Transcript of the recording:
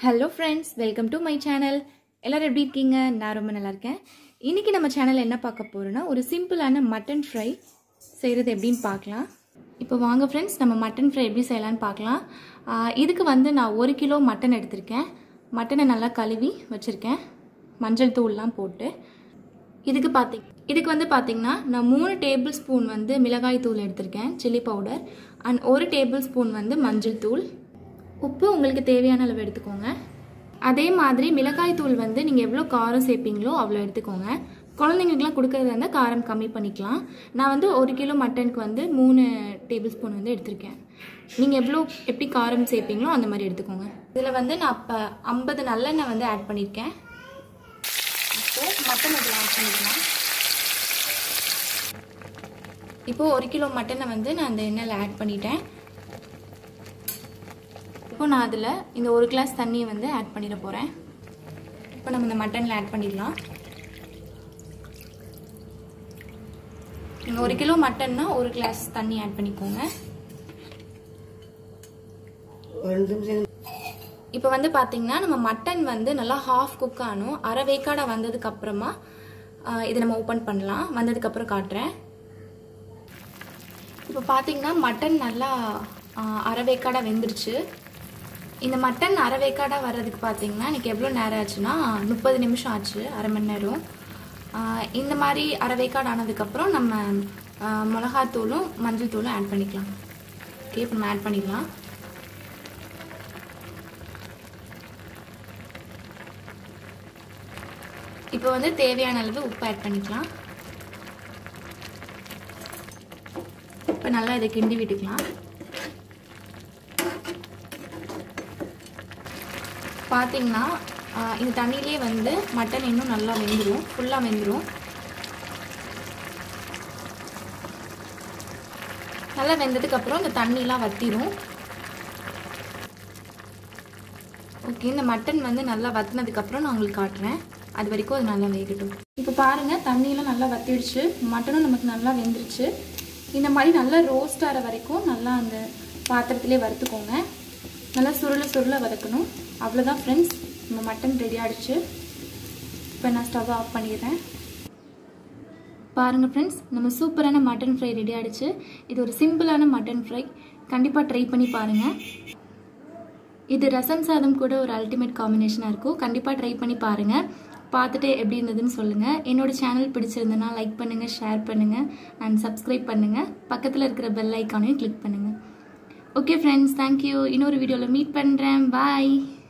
Hello friends, welcome to my channel. எல்லாரும் எப்படி இருக்கீங்க? நான் ரொம்ப நல்லா இருக்கேன். இன்னைக்கு நம்ம சேனல்ல என்ன பார்க்க போறோம்னா ஒரு சிம்பிளான மட்டன் ஃப்ரை செய்யறது எப்படின்னு பார்க்கலாம். இப்போ வாங்க फ्रेंड्स நம்ம மட்டன் ஃப்ரை எப்படி செய்யலாம்னு பார்க்கலாம். இதுக்கு வந்து நான் 1 கிலோ மட்டன் எடுத்துர்க்கேன். மட்டனை நல்லா கழுவி வச்சிருக்கேன். மஞ்சள் தூள்லாம் போட்டு. இதுக்கு வந்து பாத்தீங்கன்னா நான் 3 டேபிள் ஸ்பூன் வந்து மிளகாய் தூள் எடுத்துர்க்கேன், chili powder and 1 tablespoon வந்து மஞ்சள் தூள். உப்பு உங்களுக்கு தேவையான அளவு எடுத்துக்கோங்க. அதே மாதிரி மிளகாய் தூள் வந்து நீங்க எவ்வளவு காரம் சேர்ப்பீங்களோ அவ்வளவு எடுத்துக்கோங்க. குழந்தைகளுக்குலாம் கொடுக்கறதா இருந்தா காரம் கம்மி பண்ணிக்கலாம். நான் வந்து 1 கிலோ மட்டனுக்கு வந்து 3 டேபிள் ஸ்பூன் வந்து எடுத்துர்க்கேன். நீங்க எப்படி காரம் சேர்ப்பீங்களோ அந்த மாதிரி எடுத்துக்கோங்க. இதுல வந்து நான் 50 நல்லெண்ணெய் வந்து ஆட் பண்ணிருக்கேன். இப்போ மட்டன் இதுல ஆட் பண்ணிக்கலாம். இப்போ 1 கிலோ மட்டனை வந்து நான் அந்த எண்ணெயில ஆட் பண்ணிட்டேன். இப்போ நான் அதுல இந்த 1 கிளாஸ் தண்ணியை வந்து ஆட் பண்ணிட போறேன். இப்போ நம்ம இந்த மட்டன்ல ஆட் பண்ணிடலாம். நீங்க 1 கிலோ மட்டன்னா 1 கிளாஸ் தண்ணி ஆட் பண்ணிக்கோங்க. இப்போ வந்து பாத்தீங்கன்னா நம்ம மட்டன் வந்து நல்லா ஹாஃப் குக் ஆனும், அரை வேக்காடா வந்ததுக்கு அப்புறமா இதை நம்ம ஓபன் பண்ணலாம். வந்ததுக்கு அப்புறம் காட்டுறேன். இப்போ பாத்தீங்கன்னா மட்டன் நல்லா அரை வேக்காடா வெந்துருச்சு. இந்த மட்டன் அரை வேக்காடா வர்றதுக்கு பாத்தீங்கன்னா எனக்கு எவ்வளவு நேரம் ஆச்சுன்னா 30 நிமிஷம் ஆச்சு, அரை மணி நேரம். இந்த மாதிரி அரை வேக்காடு ஆனதுக்கு அப்புறம் நம்ம மிளகாத்தூளும் மஞ்சள் தூளும் ஆட் பண்ணிக்கலாம். ஓகே, இப்போ நம்ம ஆட் பண்ணிடலாம். இப்போ வந்து தேவையான அளவு உப்பு ஆட் பண்ணிக்கலாம். இப்போ நல்லா இதை கிண்டி விட்டுக்கலாம். பாத்தீங்கன்னா இந்த தண்ணியிலே வந்து மட்டன் இன்னும் நல்லா வெந்துடும், ஃபுல்லா வெந்துடும். நல்லா வெந்ததுக்கு அப்புறம் இந்த தண்ணிலாம் வத்திடும். ஓகே, இந்த மட்டன் வந்து நல்லா வத்தினதுக்கு அப்புறம் நான் உங்களுக்கு காட்டுறேன். அது வரைக்கும் அது நல்லா வேகட்டும். இப்போ பாருங்க தண்ணியெல்லாம் நல்லா வத்திடுச்சு, மட்டனும் நமக்கு நல்லா வெந்துருச்சு. இந்த மாதிரி நல்லா ரோஸ்ட் ஆகிற வரைக்கும் நல்லா அந்த பாத்திரத்திலே வறுத்துக்கோங்க. நல்லா சுருள வதக்கணும். அவ்வளோதான் ஃப்ரெண்ட்ஸ், நம்ம மட்டன் ரெடி ஆகிடுச்சு. இப்போ நான் ஸ்டவ் ஆஃப் பண்ணிடுறேன். பாருங்கள் ஃப்ரெண்ட்ஸ், நம்ம சூப்பரான மட்டன் ஃப்ரை ரெடி ஆகிடுச்சு. இது ஒரு சிம்பிளான மட்டன் ஃப்ரை, கண்டிப்பாக ட்ரை பண்ணி பாருங்கள். இது ரசம் சாதம் கூட ஒரு அல்டிமேட் காம்பினேஷனாக இருக்கும். கண்டிப்பாக ட்ரை பண்ணி பாருங்கள். பார்த்துட்டு எப்படி இருந்ததுன்னு சொல்லுங்கள். என்னோட சேனல் பிடிச்சிருந்ததுன்னா லைக் பண்ணுங்கள், ஷேர் பண்ணுங்கள் அண்ட் சப்ஸ்கிரைப் பண்ணுங்கள். பக்கத்தில் இருக்கிற பெல் ஐக்கானையும் கிளிக் பண்ணுங்கள். Okay friends, thank you. இன்னொரு வீடியோவில் மீட் பண்ணுறேன். பாய்.